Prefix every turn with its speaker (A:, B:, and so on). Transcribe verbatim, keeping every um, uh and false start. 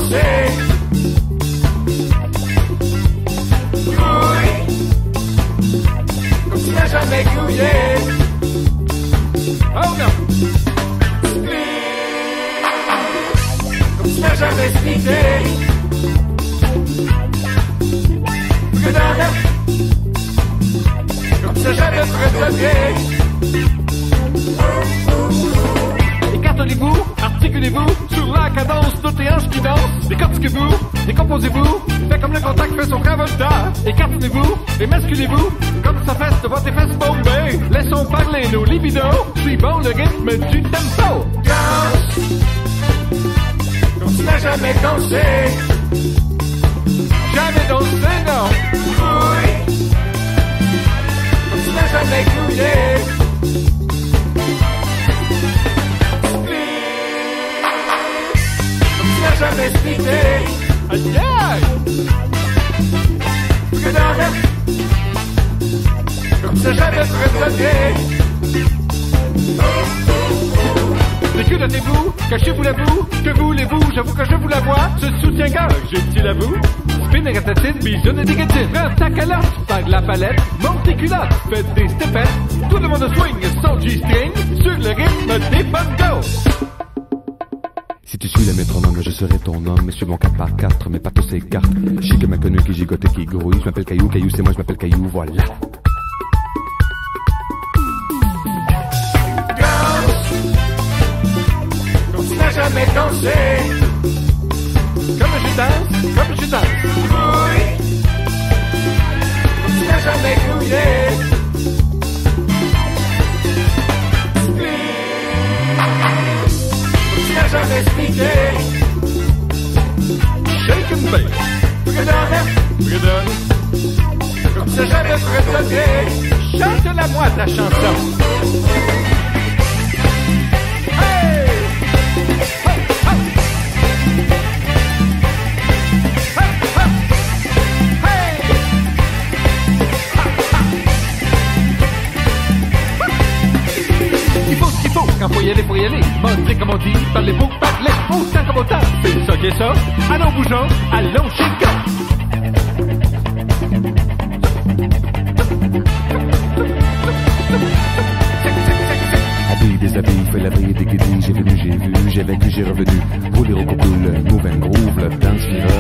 A: danser. Grouille, comme tu n'as jamais grouillé. Oh non. Split, comme tu n'as jamais splitté. Que dans la... comme tu n'as jamais préféré.
B: Écartez-vous, articulez-vous, sur la cadence de tes hanches qui dansent. Décortiquez-vous, décomposez-vous, faites comme le contact fait son cravata. Écartez-vous, émasculez-vous, comme ça fesse devant tes fesses bombées. Laissons parler nos libidos, suivons le rythme du tempo.
A: Danse, comme tu n'as jamais dansé.
B: Jamais dansé, non.
A: Grouille, comme tu n'as jamais grouillé. Jamais splitté.
B: Aïe aïe.
A: Que dans la... comme ça jamais préféré.
B: Déculottez-vous, cachez-vous la boue. Que voulez-vous, j'avoue que je vous la vois. Ce soutien-gorge, j'ai-il à vous. Spin et ratatine, bisonne et dégatine. Prends ta calotte, tag la palette. Monte tes culottes, faites des stepettes. Tout le monde swing son G-string sur le rythme des bongos.
C: Si tu suis le métronome, je serai ton homme. Mais suis mon quatre par quatre, mes pattes s'écartent. Chic m'a connu qui gigote et qui grouille. Je m'appelle Caillou, Caillou c'est moi, je m'appelle Caillou, voilà.
A: Danse, comme tu n'as jamais dansé.
B: Comme je danse, comme je danse.
A: Grouille, comme tu n'as jamais grouillé. Jamais splitté.
B: Shake and bake.
A: Fredonne,
B: Fredonne.
A: comme ça jamais fredonné.
B: Chante-la-moi ta chanson. Hey! Hey! Hey! Hey! Hey! Il faut ce qu'il faut, quand faut y aller, faut y aller. Montrer comme on dit, parlez beau, parlez autant comme autant. C'est ça qui est ça. Allons bougeons, allons chez gars.
C: Habille, déshabille, fais la veille des guédilles. J'ai venu, j'ai vu, j'ai vécu, j'ai revenu. Rouler au cool, move and groove, le dance, vira,